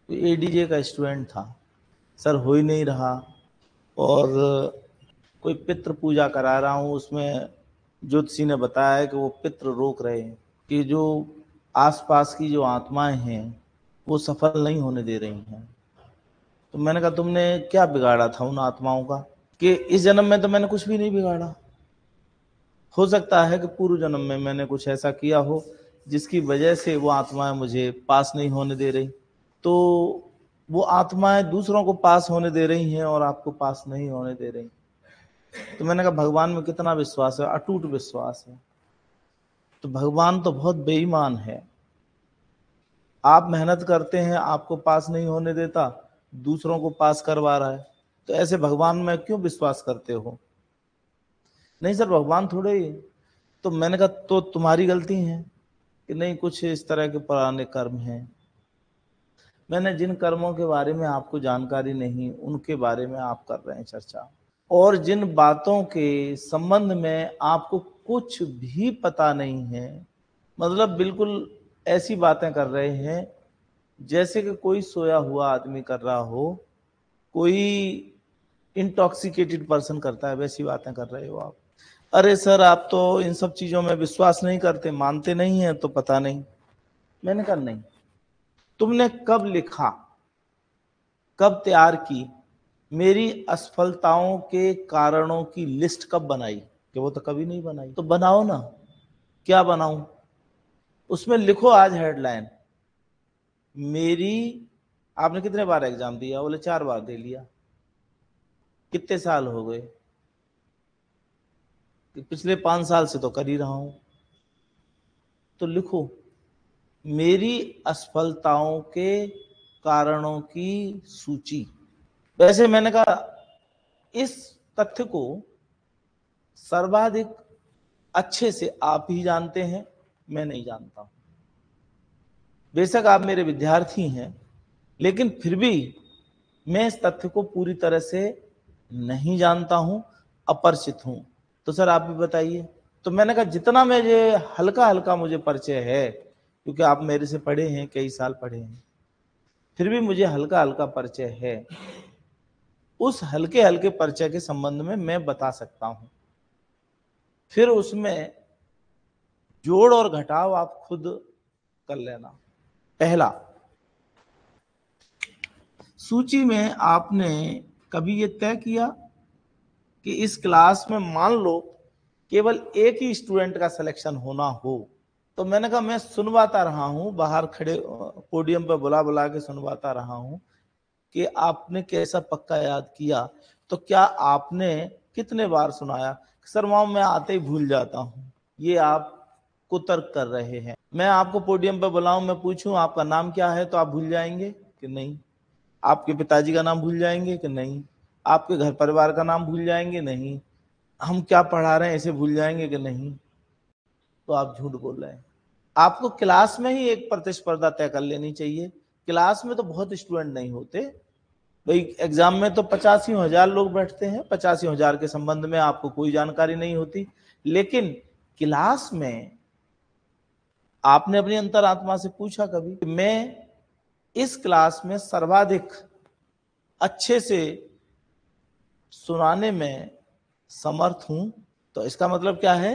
तो एडीजे का स्टूडेंट था, सर हो ही नहीं रहा, और कोई पितृ पूजा करा रहा हूँ, उसमें ज्योतिषी ने बताया है कि वो पितृ रोक रहे हैं कि जो आसपास की जो आत्माएं हैं वो सफल नहीं होने दे रही हैं। तो मैंने कहा तुमने क्या बिगाड़ा था उन आत्माओं का, कि इस जन्म में तो मैंने कुछ भी नहीं बिगाड़ा, हो सकता है कि पूर्व जन्म में मैंने कुछ ऐसा किया हो जिसकी वजह से वो आत्माएं मुझे पास नहीं होने दे रही, तो वो आत्माएं दूसरों को पास होने दे रही हैं और आपको पास नहीं होने दे रही। तो मैंने कहा भगवान में कितना विश्वास है, अटूट विश्वास है। तो भगवान तो बहुत बेईमान है, आप मेहनत करते हैं, आपको पास नहीं होने देता, दूसरों को पास करवा रहा है, तो ऐसे भगवान में क्यों विश्वास करते हो? नहीं सर भगवान थोड़े ही। तो मैंने कहा तो तुम्हारी गलती है कि नहीं, कुछ इस तरह के पुराने कर्म हैं। मैंने जिन कर्मों के बारे में आपको जानकारी नहीं, उनके बारे में आप कर रहे हैं चर्चा, और जिन बातों के संबंध में आपको कुछ भी पता नहीं है, मतलब बिल्कुल ऐसी बातें कर रहे हैं जैसे कि कोई सोया हुआ आदमी कर रहा हो, कोई इंटॉक्सिकेटेड पर्सन करता है, वैसी बातें कर रहे हो आप। अरे सर आप तो इन सब चीजों में विश्वास नहीं करते, मानते नहीं है, तो पता नहीं। मैंने कहा नहीं, तुमने कब लिखा, कब तैयार की, मेरी असफलताओं के कारणों की लिस्ट कब बनाई? कि वो तो कभी नहीं बनाई। तो बनाओ ना, क्या बनाऊं? उसमें लिखो आज हेडलाइन, मेरी, आपने कितने बार एग्जाम दिया? बोले 4 बार दे लिया। कितने साल हो गए? कि पिछले 5 साल से तो कर ही रहा हूं। तो लिखो, मेरी असफलताओं के कारणों की सूची। वैसे मैंने कहा इस तथ्य को सर्वाधिक अच्छे से आप ही जानते हैं, मैं नहीं जानता हूं। बेशक आप मेरे विद्यार्थी हैं, लेकिन फिर भी मैं इस तथ्य को पूरी तरह से नहीं जानता हूं, अपरिचित हूं। तो सर आप भी बताइए। तो मैंने कहा जितना मुझे हल्का हल्का मुझे परिचय है, क्योंकि आप मेरे से पढ़े हैं, कई साल पढ़े हैं, फिर भी मुझे हल्का हल्का परिचय है, उस हल्के हल्के परिचय के संबंध में मैं बता सकता हूं। फिर उसमें जोड़ और घटाव आप खुद कर लेना। पहला, सूची में आपने कभी ये तय किया कि इस क्लास में मान लो केवल एक ही स्टूडेंट का सिलेक्शन होना हो? तो मैंने कहा मैं सुनवाता रहा हूं, बाहर खड़े पोडियम पर बुला बुला के सुनवाता रहा हूं कि आपने कैसा पक्का याद किया। तो क्या आपने कितने बार सुनाया? सर वहां मैं आते ही भूल जाता हूं। ये आप कुतर्क कर रहे हैं। मैं आपको पोडियम पर बुलाऊं, मैं पूछूं आपका नाम क्या है, तो आप भूल जाएंगे कि नहीं? आपके पिताजी का नाम भूल जाएंगे कि नहीं? आपके घर परिवार का नाम भूल जाएंगे? नहीं। हम क्या पढ़ा रहे हैं इसे भूल जाएंगे कि नहीं? तो आप झूठ बोल रहे हैं। आपको क्लास में ही एक प्रतिस्पर्धा तय कर लेनी चाहिए। क्लास में तो बहुत स्टूडेंट नहीं होते भाई, एग्जाम में तो 85,000 लोग बैठते हैं, 85,000 के संबंध में आपको कोई जानकारी नहीं होती। लेकिन क्लास में आपने अपनी अंतरात्मा से पूछा कभी कि मैं इस क्लास में सर्वाधिक अच्छे से सुनाने में समर्थ हूं? तो इसका मतलब क्या है?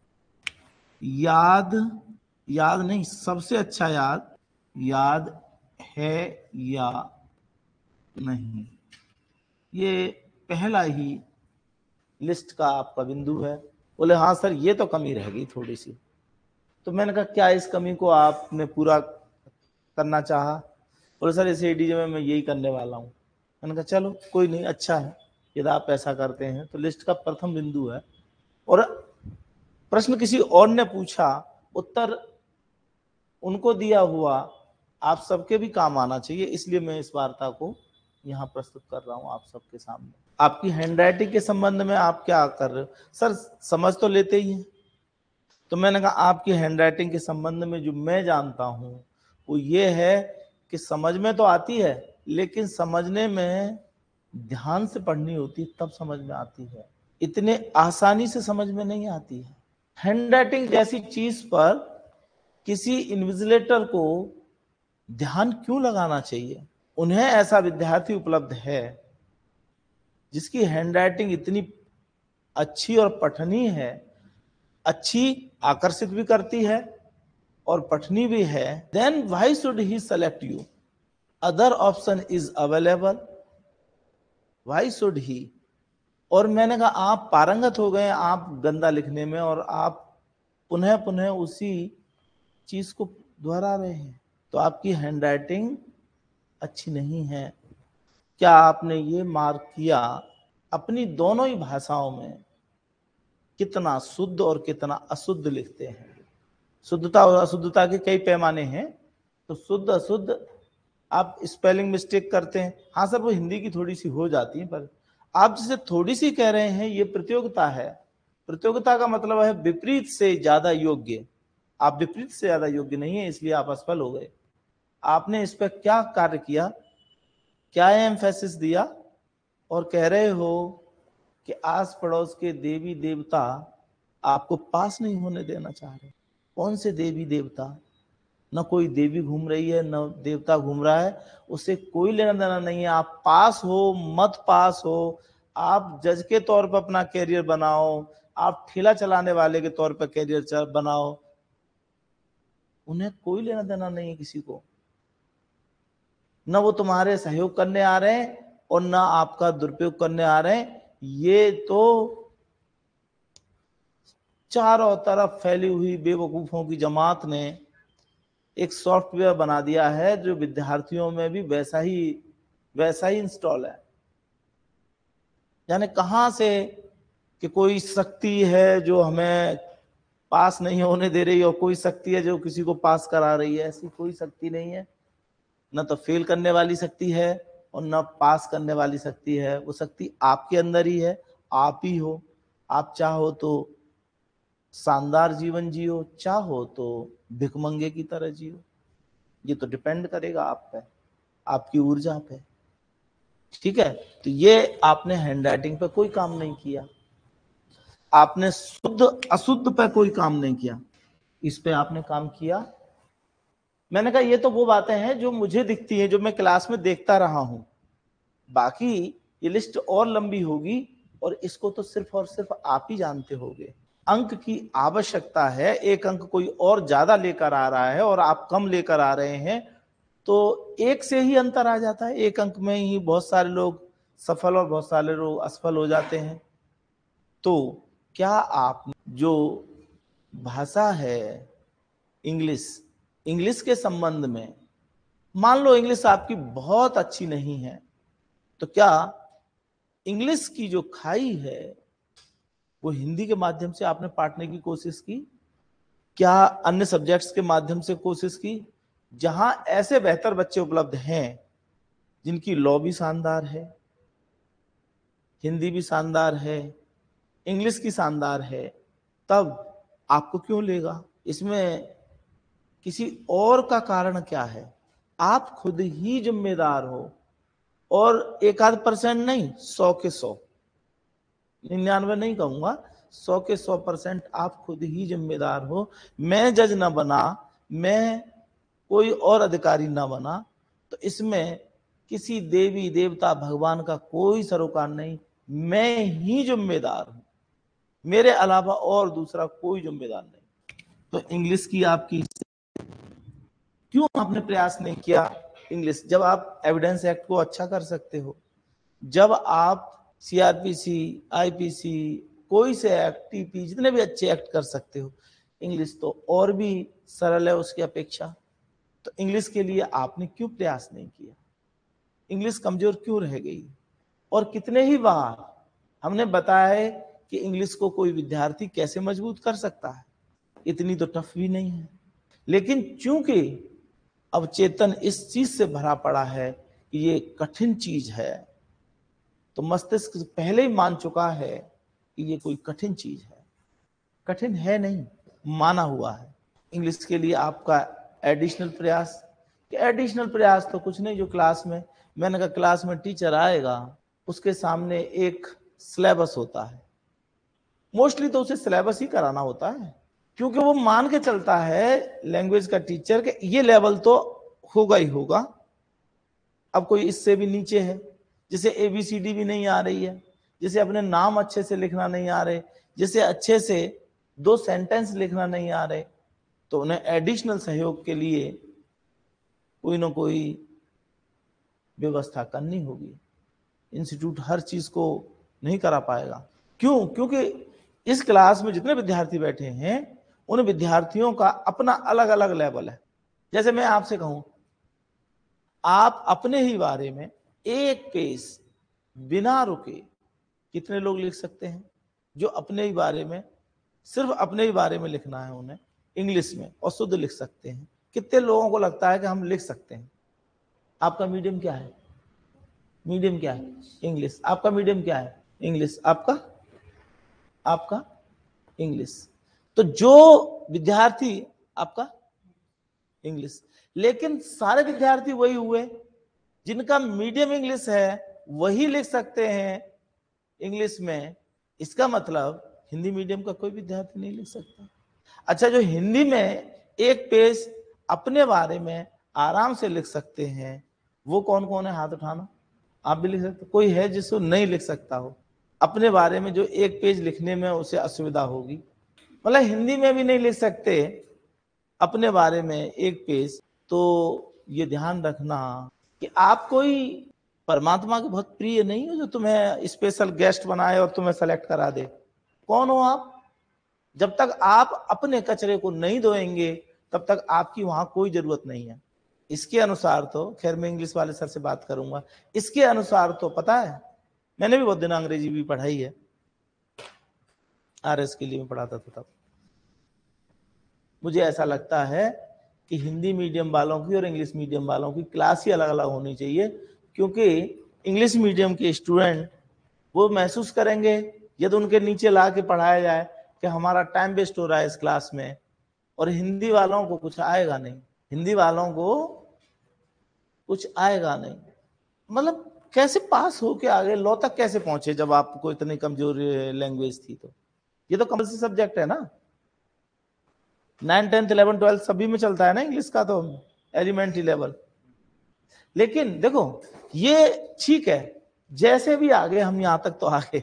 याद, याद नहीं, सबसे अच्छा याद, याद है या नहीं, ये पहला ही लिस्ट का आपका बिंदु है। बोले हाँ सर ये तो कमी रह गई थोड़ी सी। तो मैंने कहा क्या इस कमी को आपने पूरा करना चाहा? बोले सर इस एडीजे में मैं यही करने वाला हूँ। मैंने कहा चलो कोई नहीं, अच्छा है, यदि आप ऐसा करते हैं तो लिस्ट का प्रथम बिंदु है। और प्रश्न किसी और ने पूछा, उत्तर उनको दिया हुआ आप सबके भी काम आना चाहिए, इसलिए मैं इस वार्ता को यहाँ प्रस्तुत कर रहा हूँ आप सबके सामने। आपकी हैंडराइटिंग के संबंध में आप क्या कर रहे हो? सर समझ तो लेते ही हैं। तो मैंने कहा आपकी हैंडराइटिंग के संबंध में जो मैं जानता हूं वो ये है कि समझ में तो आती है, लेकिन समझने में ध्यान से पढ़नी होती तब समझ में आती है, इतने आसानी से समझ में नहीं आती है। हैंडराइटिंग जैसी चीज पर किसी इन्विजिलेटर को ध्यान क्यों लगाना चाहिए? उन्हें ऐसा विद्यार्थी उपलब्ध है जिसकी हैंडराइटिंग इतनी अच्छी और पठनीय है, अच्छी, आकर्षित भी करती है और पठनीय भी है, then why should he select you? Other option is available, why should he? और मैंने कहा आप पारंगत हो गए आप गंदा लिखने में और आप पुनः पुनः उसी चीज को दोहरा रहे हैं, तो आपकी हैंडराइटिंग अच्छी नहीं है। क्या आपने ये मार्क किया अपनी दोनों ही भाषाओं में कितना शुद्ध और कितना अशुद्ध लिखते हैं? शुद्धता और अशुद्धता के कई पैमाने हैं, तो शुद्ध अशुद्ध आप स्पेलिंग मिस्टेक करते हैं, हाँ सर वो हिंदी की थोड़ी सी हो जाती है, पर आप जिसे थोड़ी सी कह रहे हैं ये प्रतियोगिता है। प्रतियोगिता का मतलब है विपरीत से ज्यादा योग्य। आप विपरीत से ज्यादा योग्य नहीं है, इसलिए आप असफल हो गए। आपने इस पर क्या कार्य किया, क्या एम्फेसिस दिया, और कह रहे हो कि आस पड़ोस के देवी देवता आपको पास नहीं होने देना चाह रहे। कौन से देवी देवता? न कोई देवी घूम रही है न देवता घूम रहा है, उससे कोई लेना देना नहीं है। आप पास हो मत पास हो, आप जज के तौर पर अपना कैरियर बनाओ, आप ठेला चलाने वाले के तौर पर कैरियर बनाओ, उन्हें कोई लेना देना नहीं है किसी को। न वो तुम्हारे सहयोग करने आ रहे हैं और न आपका दुरुपयोग करने आ रहे हैं। ये तो चारों तरफ फैली हुई बेवकूफों की जमात ने एक सॉफ्टवेयर बना दिया है जो विद्यार्थियों में भी वैसा ही इंस्टॉल है। यानी कहां से कि कोई शक्ति है जो हमें पास नहीं होने दे रही और कोई शक्ति है जो किसी को पास करा रही है। ऐसी कोई शक्ति नहीं है। न तो फेल करने वाली शक्ति है और न पास करने वाली शक्ति है। वो शक्ति आपके अंदर ही है, आप ही हो। आप चाहो तो शानदार जीवन जियो, चाहो तो भिखमंगे की तरह जियो। ये तो डिपेंड करेगा आप पे, आपकी ऊर्जा पे। ठीक है, तो ये आपने हैंडराइटिंग पे कोई काम नहीं किया, आपने शुद्ध अशुद्ध पे कोई काम नहीं किया, इस पे आपने काम किया। मैंने कहा ये तो वो बातें हैं जो मुझे दिखती हैं, जो मैं क्लास में देखता रहा हूं। बाकी ये लिस्ट और लंबी होगी और इसको तो सिर्फ और सिर्फ आप ही जानते होगे। अंक की आवश्यकता है, एक अंक कोई और ज्यादा लेकर आ रहा है और आप कम लेकर आ रहे हैं, तो एक से ही अंतर आ जाता है। एक अंक में ही बहुत सारे लोग सफल और बहुत सारे लोग असफल हो जाते हैं। तो क्या आप जो भाषा है इंग्लिश के संबंध में, मान लो इंग्लिश आपकी बहुत अच्छी नहीं है, तो क्या इंग्लिश की जो खाई है वो हिंदी के माध्यम से आपने पाटने की कोशिश की? क्या अन्य सब्जेक्ट्स के माध्यम से कोशिश की? जहां ऐसे बेहतर बच्चे उपलब्ध हैं जिनकी लॉ भी शानदार है, हिंदी भी शानदार है, इंग्लिश की शानदार है, तब आपको क्यों लेगा? इसमें किसी और का कारण क्या है? आप खुद ही जिम्मेदार हो। और एक आध परसेंट नहीं, 100 के 100, 99 नहीं कहूंगा, 100 के 100% आप खुद ही जिम्मेदार हो। मैं जज ना बना, मैं कोई और अधिकारी ना बना, तो इसमें किसी देवी देवता भगवान का कोई सरोकार नहीं। मैं ही जिम्मेदार हूं, मेरे अलावा और दूसरा कोई जिम्मेदार नहीं। तो इंग्लिश की आपकी क्यों आपने प्रयास नहीं किया? इंग्लिश, जब आप एविडेंस एक्ट को अच्छा कर सकते हो, जब आप सीआरपीसी, आईपीसी, कोई से एक्ट, टीपी, जितने भी अच्छे एक्ट कर सकते हो, इंग्लिश तो और भी सरल है उसकी अपेक्षा। तो इंग्लिश के लिए आपने क्यों प्रयास नहीं किया? इंग्लिश कमजोर क्यों रह गई? और कितने ही बार हमने बताया है कि इंग्लिश को कोई विद्यार्थी कैसे मजबूत कर सकता है, इतनी तो टफ भी नहीं है। लेकिन चूंकि अब चेतन इस चीज से भरा पड़ा है कि ये कठिन चीज है, तो मस्तिष्क पहले ही मान चुका है कि ये कोई कठिन चीज है। कठिन है नहीं, माना हुआ है। इंग्लिश के लिए आपका एडिशनल प्रयास, एडिशनल प्रयास तो कुछ नहीं, जो क्लास में, मैंने कहा क्लास में टीचर आएगा, उसके सामने एक सिलेबस होता है, मोस्टली तो उसे सिलेबस ही कराना होता है, क्योंकि वो मान के चलता है लैंग्वेज का टीचर के ये लेवल तो होगा ही होगा। अब कोई इससे भी नीचे है, जिसे ABCD भी नहीं आ रही है, जिसे अपने नाम अच्छे से लिखना नहीं आ रहे, जिसे अच्छे से 2 सेंटेंस लिखना नहीं आ रहे, तो उन्हें एडिशनल सहयोग के लिए कोई ना कोई व्यवस्था करनी होगी। इंस्टीट्यूट हर चीज को नहीं करा पाएगा। क्यों? क्योंकि इस क्लास में जितने विद्यार्थी बैठे हैं उन विद्यार्थियों का अपना अलग अलग लेवल है। जैसे मैं आपसे कहूं, आप अपने ही बारे में एक पेज बिना रुके कितने लोग लिख सकते हैं? जो अपने ही बारे में, सिर्फ अपने ही बारे में लिखना है उन्हें इंग्लिश में और शुद्ध लिख सकते हैं। कितने लोगों को लगता है कि हम लिख सकते हैं? आपका मीडियम क्या है? मीडियम क्या है? इंग्लिश। आपका मीडियम क्या है? इंग्लिश। आपका इंग्लिश। तो जो विद्यार्थी, आपका इंग्लिश। लेकिन सारे विद्यार्थी वही हुए जिनका मीडियम इंग्लिश है, वही लिख सकते हैं इंग्लिश में। इसका मतलब हिंदी मीडियम का कोई विद्यार्थी नहीं लिख सकता। अच्छा, जो हिंदी में एक पेज अपने बारे में आराम से लिख सकते हैं, वो कौन कौन है? हाथ उठाना। आप भी लिख सकते? कोई है जिसको नहीं लिख सकता हो अपने बारे में, जो एक पेज लिखने में उसे असुविधा होगी? मतलब हिंदी में भी नहीं लिख सकते अपने बारे में एक पेज। तो ये ध्यान रखना कि आप कोई परमात्मा के बहुत प्रिय नहीं हो जो तुम्हें स्पेशल गेस्ट बनाए और तुम्हें सेलेक्ट करा दे। कौन हो आप? जब तक आप अपने कचरे को नहीं धोएंगे तब तक आपकी वहां कोई जरूरत नहीं है। इसके अनुसार तो, खैर मैं इंग्लिश वाले सर से बात करूंगा, इसके अनुसार तो पता है, मैंने भी बहुत दिन अंग्रेजी भी पढ़ाई है, RS के लिए मैं पढ़ाता था तब। मुझे ऐसा लगता है कि हिंदी मीडियम वालों की और इंग्लिश मीडियम वालों की क्लास ही अलग अलग होनी चाहिए, क्योंकि इंग्लिश मीडियम के स्टूडेंट वो महसूस करेंगे यदि उनके नीचे ला के पढ़ाया जाए कि हमारा टाइम वेस्ट हो रहा है इस क्लास में, और हिंदी वालों को कुछ आएगा नहीं। हिंदी वालों को कुछ आएगा नहीं, मतलब कैसे पास हो के आगे लॉ तक कैसे पहुंचे जब आपको इतनी कमजोर लैंग्वेज थी? तो ये तो कंपल्सरी सब्जेक्ट है ना, 9, 10, 11, 12 सभी में चलता है ना इंग्लिश का, तो एलिमेंट्री लेवल। लेकिन देखो ये ठीक है, जैसे भी आगे हम यहां तक तो आगे,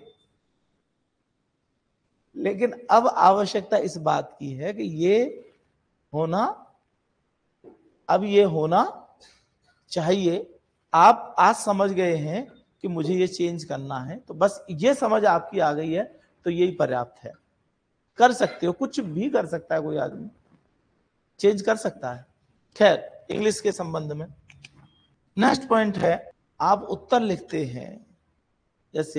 लेकिन अब आवश्यकता इस बात की है कि ये होना, अब ये होना चाहिए। आप आज समझ गए हैं कि मुझे ये चेंज करना है, तो बस ये समझ आपकी आ गई है तो यही पर्याप्त है। कर सकते हो, कुछ भी कर सकता है कोई आदमी, चेंज कर सकता है। खैर इंग्लिश के संबंध में नेक्स्ट पॉइंट है, आप उत्तर लिखते हैं। जैसे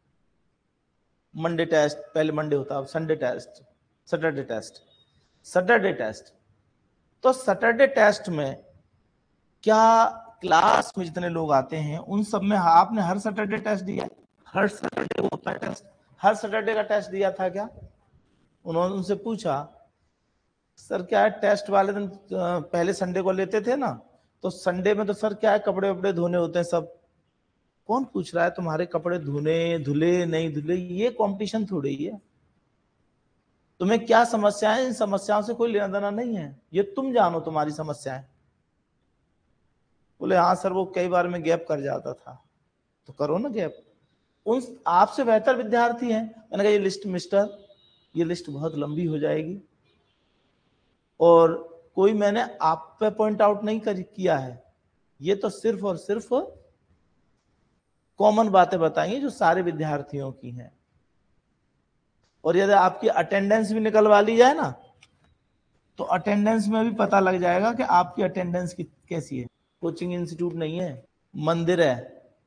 मंडे टेस्ट, पहले मंडे होता है, Sunday test, Saturday test, Saturday test. तो सैटरडे टेस्ट में क्या क्लास में जितने लोग आते हैं उन सब में आपने हर सैटरडे टेस्ट दिया? हर सैटरडे होता है टेस्ट, हर सैटरडे का टेस्ट दिया था क्या? उन्होंने उनसे पूछा, सर क्या है टेस्ट वाले दिन पहले संडे को लेते थे ना, तो संडे में तो सर क्या है कपड़े वपड़े धोने होते हैं सब। कौन पूछ रहा है तुम्हारे कपड़े धुने धुले नहीं धुले? ये कंपटीशन थोड़ी है। तुम्हें क्या समस्या है, इन समस्याओं से कोई लेना देना नहीं है, ये तुम जानो तुम्हारी समस्याएं। बोले हाँ सर वो कई बार में गैप कर जाता था। तो करो ना गैप, उन आपसे बेहतर विद्यार्थी हैं। मैंने कहा ये लिस्ट मिस्टर, ये लिस्ट बहुत लंबी हो जाएगी, और कोई मैंने आप पे पॉइंट आउट नहीं किया है, ये तो सिर्फ और सिर्फ कॉमन बातें बताइए जो सारे विद्यार्थियों की हैं। और यदि आपकी अटेंडेंस भी निकलवा ली जाए ना, तो अटेंडेंस में भी पता लग जाएगा कि आपकी अटेंडेंस कैसी है। कोचिंग इंस्टीट्यूट नहीं है, मंदिर है।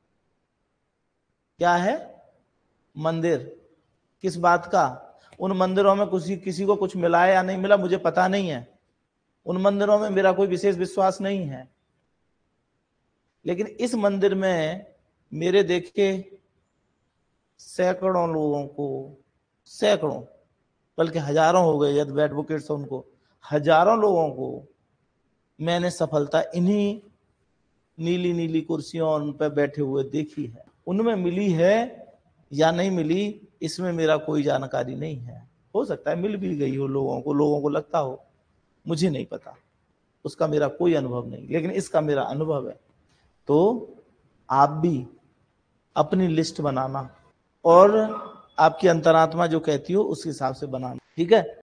क्या है? मंदिर। किस बात का? उन मंदिरों में किसी को कुछ मिला है या नहीं मिला मुझे पता नहीं है, उन मंदिरों में मेरा कोई विशेष विश्वास नहीं है। लेकिन इस मंदिर में मेरे देखे सैकड़ों लोगों को, सैकड़ों बल्कि हजारों हो गए, यदि एडवोकेट्स हैं उनको, हजारों लोगों को मैंने सफलता इन्हीं नीली नीली कुर्सियों उन पर बैठे हुए देखी है। उनमें मिली है या नहीं मिली इसमें मेरा कोई जानकारी नहीं है। हो सकता है मिल भी गई हो लोगों को लगता हो, मुझे नहीं पता। उसका मेरा कोई अनुभव नहीं, लेकिन इसका मेरा अनुभव है। तो आप भी अपनी लिस्ट बनाना और आपकी अंतरात्मा जो कहती हो उस हिसाब से बनाना, ठीक है।